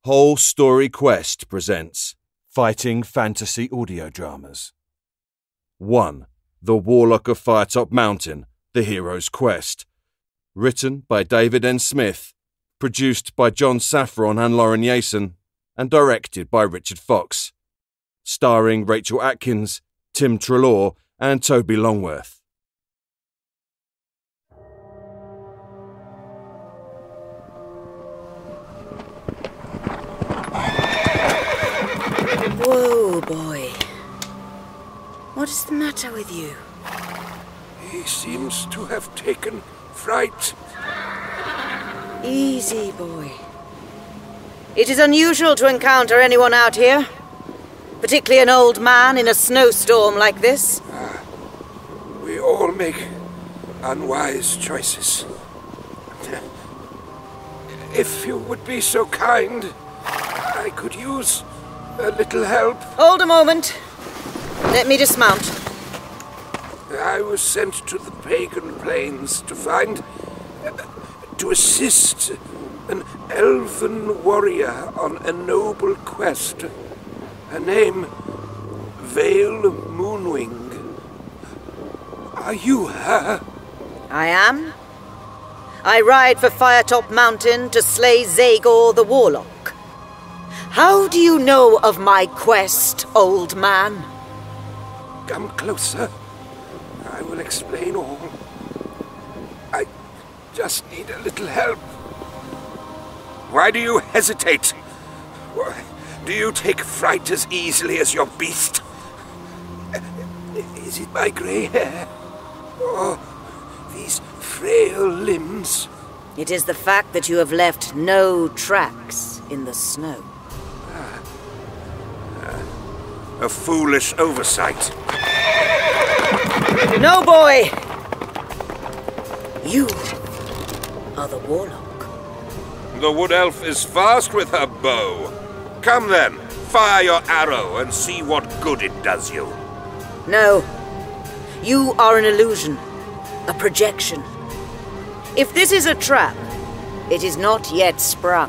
Whole Story Quest presents Fighting Fantasy Audio Dramas. 1. The Warlock of Firetop Mountain, The Hero's Quest. Written by David N. Smith, produced by John Saffron and Lauren Yason, and directed by Richard Fox. Starring Rachel Atkins, Tim Treloar, and Toby Longworth. Whoa, boy. What is the matter with you? He seems to have taken fright. Easy, boy. It is unusual to encounter anyone out here, particularly an old man in a snowstorm like this. We all make unwise choices. If you would be so kind, I could use a little help. Hold a moment. Let me dismount. I was sent to the pagan plains to assist an elven warrior on a noble quest. Her name, Vale Moonwing. Are you her? I am. I ride for Firetop Mountain to slay Zagor the Warlock. How do you know of my quest, old man? Come closer. I will explain all. I just need a little help. Why do you hesitate? Do you take fright as easily as your beast? Is it my grey hair? Or these frail limbs? It is the fact that you have left no tracks in the snow. A foolish oversight. No, boy! You are the Warlock. The wood elf is fast with her bow. Come then, fire your arrow and see what good it does you. No. You are an illusion. A projection. If this is a trap, it is not yet sprung.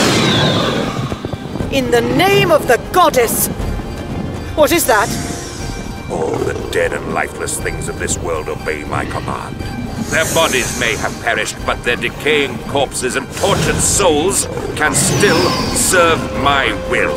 In the name of the goddess! What is that? All the dead and lifeless things of this world obey my command. Their bodies may have perished, but their decaying corpses and tortured souls can still serve my will.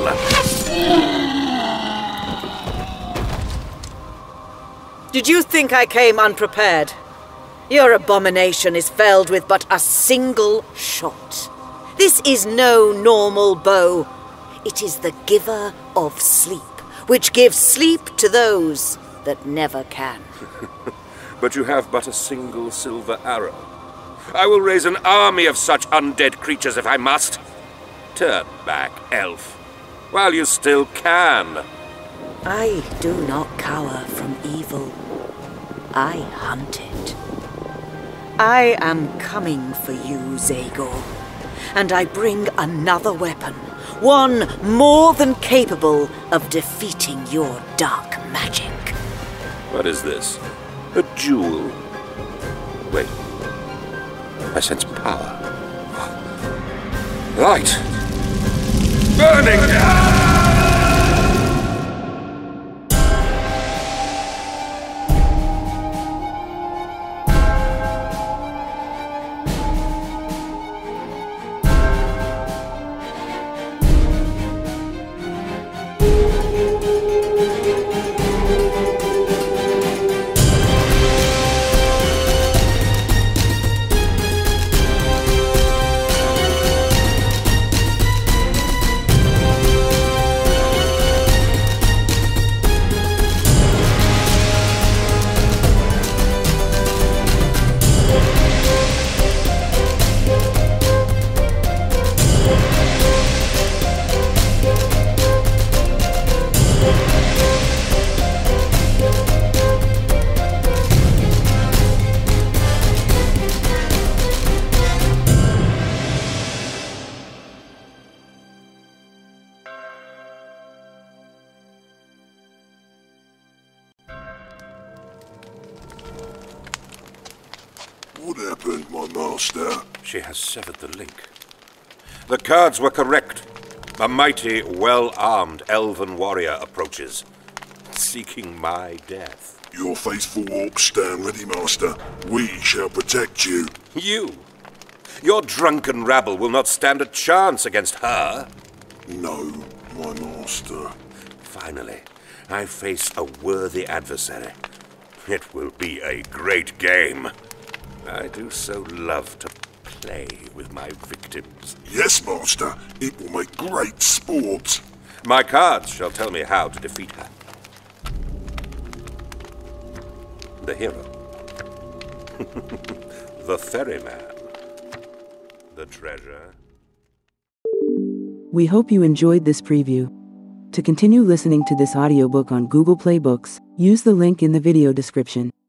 Did you think I came unprepared? Your abomination is felled with but a single shot. This is no normal bow. It is the giver of sleep, which gives sleep to those that never can. But you have but a single silver arrow. I will raise an army of such undead creatures if I must. Turn back, elf, while you still can. I do not cower from evil. I hunt it. I am coming for you, Zagor, and I bring another weapon. One more than capable of defeating your dark magic. What is this? A jewel. Wait. I sense power. Light. Burning! What happened, my master? She has severed the link. The cards were correct. A mighty, well-armed elven warrior approaches, seeking my death. Your faithful orcs stand ready, master. We shall protect you. You? Your drunken rabble will not stand a chance against her. No, my master. Finally, I face a worthy adversary. It will be a great game. I do so love to play with my victims. Yes, master. It will make great sport. My cards shall tell me how to defeat her. The hero. The ferryman. The treasure. We hope you enjoyed this preview. To continue listening to this audiobook on Google Play Books, use the link in the video description.